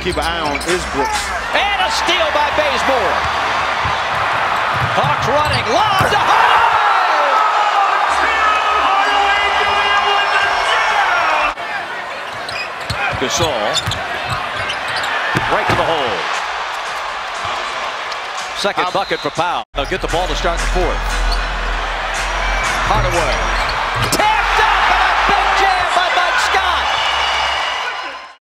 keep an eye on is Brooks. And a steal by Bazemore. Hawks running, lob to Hardaway! Gasol, right to the hole. Second bucket for Powell. They'll get the ball to start the fourth. Hardaway. Tapped up and a big jam by Mike Scott.